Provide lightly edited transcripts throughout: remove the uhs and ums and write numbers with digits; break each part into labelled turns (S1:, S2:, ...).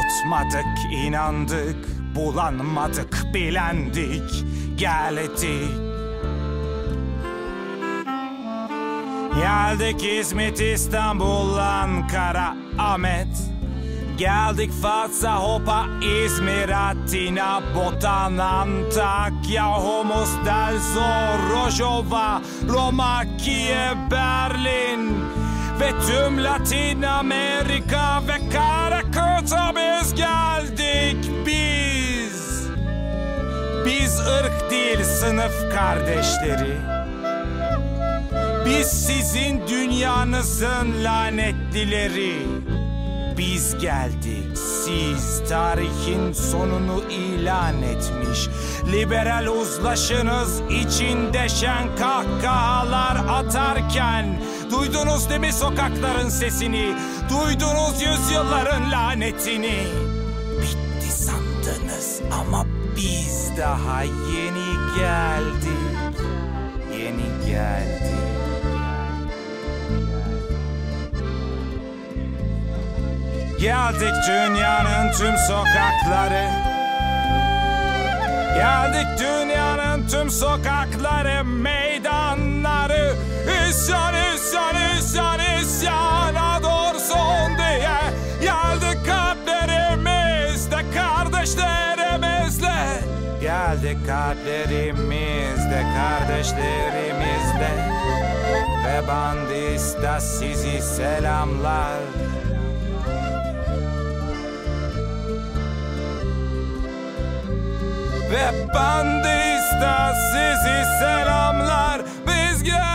S1: Unutmadık, inandık, bulanmadık, bilendik, geldik. Geldik İzmit, İstanbul, Ankara, Ahmet. Geldik Fatsa, Hopa, İzmir, Atina, Botan, Antakya, Homos del Zor, Rojava, Roma, Kiev, Berlin ve tüm Latin Amerika ve Karakırt'a biz geldik biz. Biz ırk değil sınıf kardeşleri. Biz sizin dünyanızın lanetlileri. Biz geldik, siz tarihin sonunu ilan etmiş. Liberal uzlaşınız içinde şen kahkahalar atarken duydunuz değil mi sokakların sesini? Duydunuz yüzyılların lanetini. Bitti sandınız ama biz daha yeni geldik. Yeni geldik. Geldik dünyanın tüm sokakları. Geldik dünyanın tüm sokakları, meydanları. İsyan, isyan, isyan, isyana dursun diye. Geldik kalplerimizde, kardeşlerimizle. Geldik kalplerimizde, kardeşlerimizle. Ve Bandista sizi selamlar. Ve Bandista sizi selamlar. Biz geldik.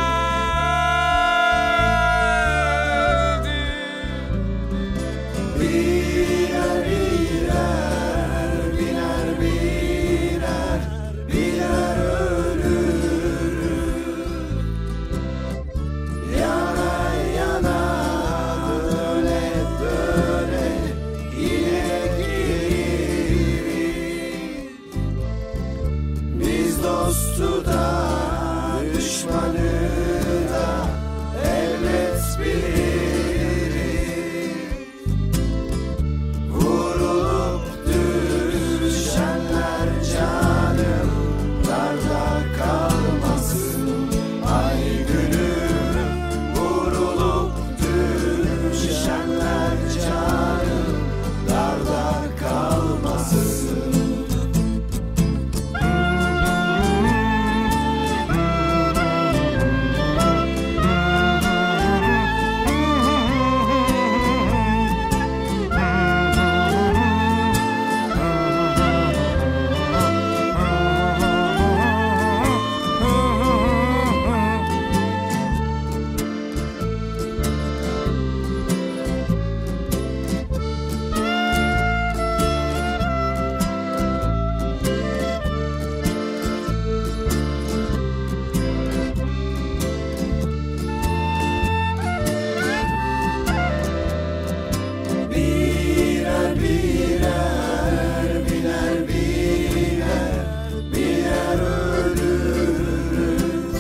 S2: Birer birer, biner biner, birer ölürüz. Yana yana, döne döne, yine geliriz. Biz dostu da, düşmanı da elbet biliriz. Vurulup düşenler canım darda kalmasın ay günüm. Vurulup düşenler canım darda kalmasın. Birer birer, biner biner, birer ölürüz.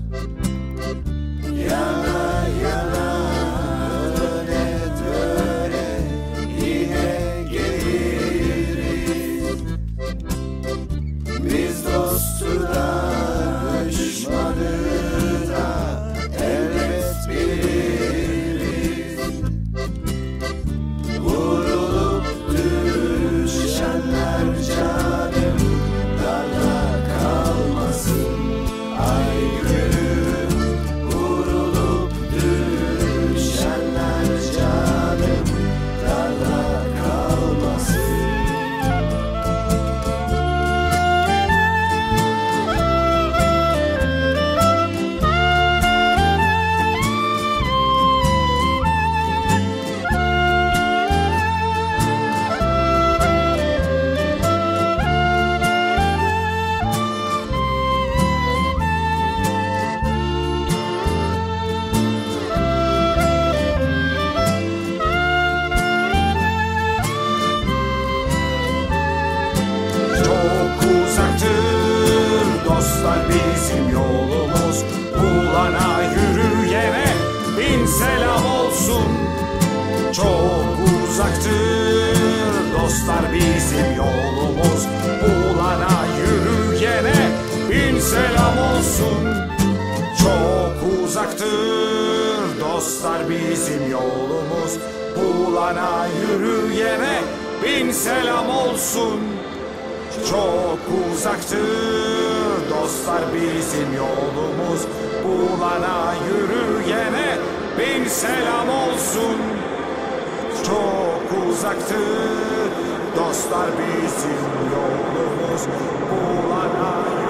S2: Yana yana, döne döne, yine geliriz. Biz dostu da, düşmanı da elbet biliriz. Vurulup düşenler canım darda kalmasın ay günüm. Vurulup düşenler canım darda kalmasın.
S1: Çok uzaktır dostlar bizim yolumuz. Bulana yürüyene bin selam olsun. Çok uzaktır dostlar bizim yolumuz. Bulana yürüyene bin selam olsun. Çok uzaktır dostlar bizim yolumuz. Bulana yürüyene bin selam olsun. Çok uzaktır dostlar bizim yolumuz. Bulana yürüyene bin selam olsun. Çok uzaktır dostlar bizim yolumuz. Bulana